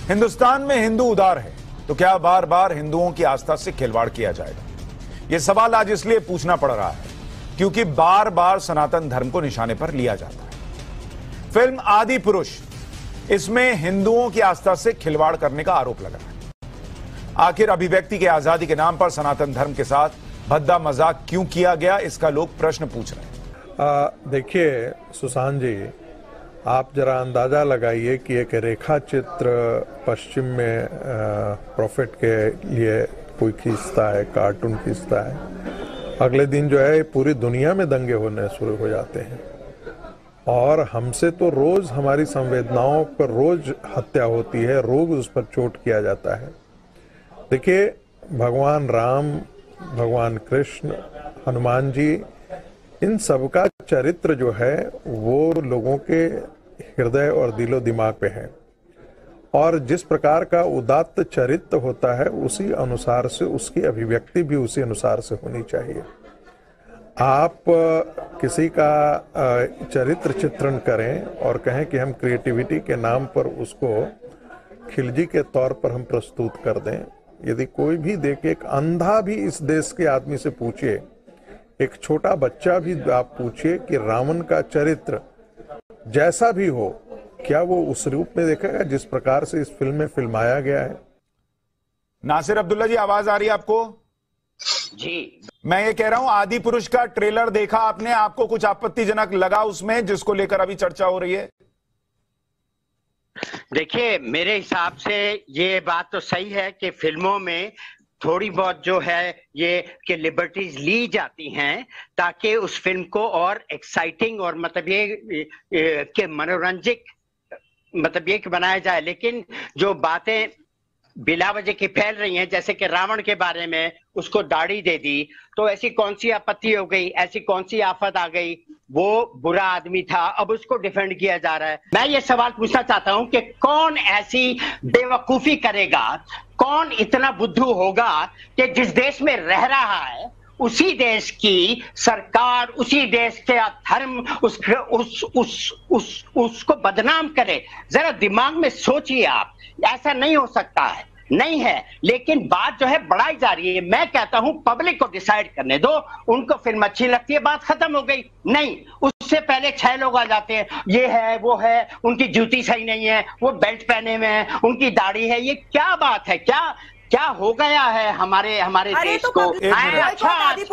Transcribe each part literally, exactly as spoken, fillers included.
हिंदुस्तान में हिंदू उदार है तो क्या बार बार हिंदुओं की आस्था से खिलवाड़ किया जाएगा? यह सवाल आज इसलिए पूछना पड़ रहा है क्योंकि बार बार सनातन धर्म को निशाने पर लिया जाता है। फिल्म आदि पुरुष, इसमें हिंदुओं की आस्था से खिलवाड़ करने का आरोप लगा है। आखिर अभिव्यक्ति की आजादी के नाम पर सनातन धर्म के साथ भद्दा मजाक क्यों किया गया, इसका लोग प्रश्न पूछ रहे हैं। देखिए सुशांत जी, आप जरा अंदाजा लगाइए कि एक रेखा चित्र पश्चिम में प्रॉफिट के लिए कोई खींचता है, कार्टून खींचता है, अगले दिन जो है पूरी दुनिया में दंगे होने शुरू हो जाते हैं। और हमसे तो रोज हमारी संवेदनाओं पर रोज हत्या होती है, रोज उस पर चोट किया जाता है। देखिए, भगवान राम, भगवान कृष्ण, हनुमान जी, इन सबका चरित्र जो है वो लोगों के हृदय और दिलो दिमाग पे है, और जिस प्रकार का उदात्त चरित्र होता है उसी अनुसार से उसकी अभिव्यक्ति भी उसी अनुसार से होनी चाहिए। आप किसी का चरित्र चित्रण करें और कहें कि हम क्रिएटिविटी के नाम पर उसको खिलजी के तौर पर हम प्रस्तुत कर दें। यदि कोई भी देखे, एक अंधा भी इस देश के आदमी से पूछिए, एक छोटा बच्चा भी आप पूछिए कि रावण का चरित्र जैसा भी हो, क्या वो उस रूप में देखेगा जिस प्रकार से इस फिल्म में फिल्माया गया है? नासिर अब्दुल्ला जी, आवाज आ रही है आपको? जी, मैं ये कह रहा हूं, आदि पुरुष का ट्रेलर देखा आपने, आपको कुछ आपत्तिजनक लगा उसमें जिसको लेकर अभी चर्चा हो रही है? देखिए, मेरे हिसाब से ये बात तो सही है कि फिल्मों में थोड़ी बहुत जो है ये कि लिबर्टीज ली जाती हैं ताकि उस फिल्म को और एक्साइटिंग और मतलब ये के मनोरंजक मतलब ये बनाया जाए। लेकिन जो बातें बिला वजह की फैल रही हैं, जैसे कि रावण के बारे में उसको दाढ़ी दे दी, तो ऐसी कौन सी आपत्ति हो गई, ऐसी कौन सी आफत आ गई? वो बुरा आदमी था, अब उसको डिफेंड किया जा रहा है। मैं ये सवाल पूछना चाहता हूं कि कौन ऐसी बेवकूफी करेगा, कौन इतना बुद्धू होगा कि जिस देश में रह रहा है उसी देश की सरकार, उसी देश के धर्म उस उस उस उस उसको बदनाम करे? जरा दिमाग में सोचिए आप, ऐसा नहीं हो सकता है, नहीं है। लेकिन बात जो है बढ़ाई जा रही है। मैं कहता हूं पब्लिक को डिसाइड करने दो, उनको फिल्म अच्छी लगती है, बात खत्म हो गई। नहीं, उससे पहले छह लोग आ जाते हैं, ये है वो है, उनकी जूती सही नहीं है, वो बेल्ट पहने हुए हैं, उनकी दाढ़ी है। ये क्या बात है? क्या क्या हो गया है हमारे हमारे देश तो को? अच्छा,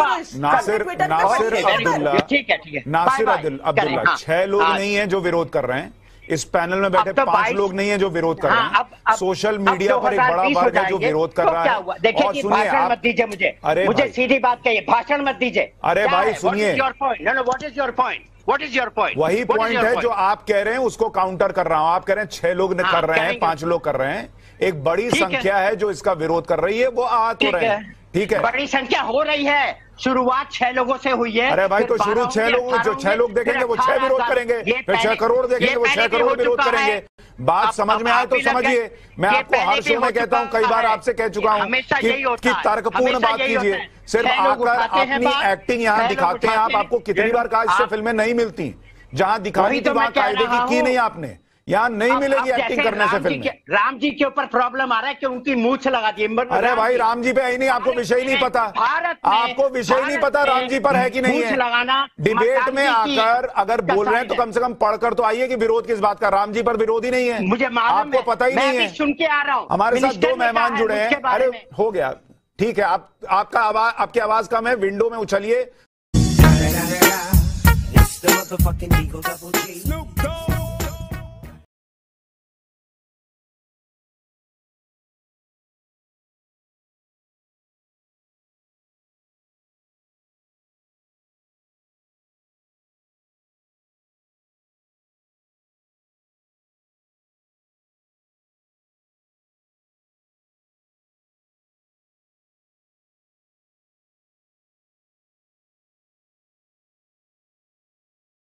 नासिर नासिर अब्दुल्ला, ठीक है ठीक है नासिर अब्दुल्ला, छह लोग नहीं है जो विरोध कर रहे हैं, इस पैनल में बैठे तो पांच लोग नहीं है जो विरोध कर रहे हैं। अब, अब, सोशल मीडिया पर एक बड़ा वर्ग है जो विरोध कर रहा है। देखिए, और सुनिए, भाषण मत दीजिए मुझे, अरे मुझे सीधी बात कहिए, भाषण मत दीजिए। अरे भाई सुनिए, what is your point? What is your point? वही पॉइंट है जो आप कह रहे हैं, उसको काउंटर कर रहा हूं। आप कह रहे हैं छह लोग हाँ, कर रहे हैं, पांच लोग कर रहे हैं, एक बड़ी संख्या है जो इसका विरोध कर रही है, वो आ तो रहे हैं। ठीक है, बड़ी संख्या हो रही है, शुरुआत छह लोगों से हुई है। अरे भाई, तो शुरू छह लोग, जो छह लोग देखेंगे वो छह विरोध करेंगे, फिर छह करोड़ देखेंगे वो छह करोड़ विरोध करेंगे। बात समझ में आए तो समझिए। मैं आपको हर शो में कहता हूं, कई बार आपसे कह चुका हूं कि तर्कपूर्ण बात कीजिए, सिर्फ आकर अपनी एक्टिंग यहां दिखाते हैं आप। आपको कितनी बार कहा इससे फिल्में नहीं मिलती, जहां दिखानी थी वहां कायदे की की नहीं आपने, यहाँ नहीं मिलेगी एक्टिंग करने से फिल्म। राम जी के ऊपर प्रॉब्लम आ रहा है कि उनकी मूंछ लगा दी। अरे भाई, राम जी पे है ही नहीं, आपको विषय ही नहीं पता, आपको विषय नहीं पता राम जी पर है कि नहीं है। लगाना डिबेट में आकर अगर बोल रहे हैं तो कम से कम पढ़कर तो आइए कि विरोध किस बात का। राम जी पर विरोध ही नहीं है, मुझे आपको पता ही नहीं है। सुन के आ रहा हूँ, हमारे साथ दो मेहमान जुड़े हैं। अरे हो गया, ठीक है, आप आपका आवाज, आपकी आवाज कम है, विंडो में उछलिए।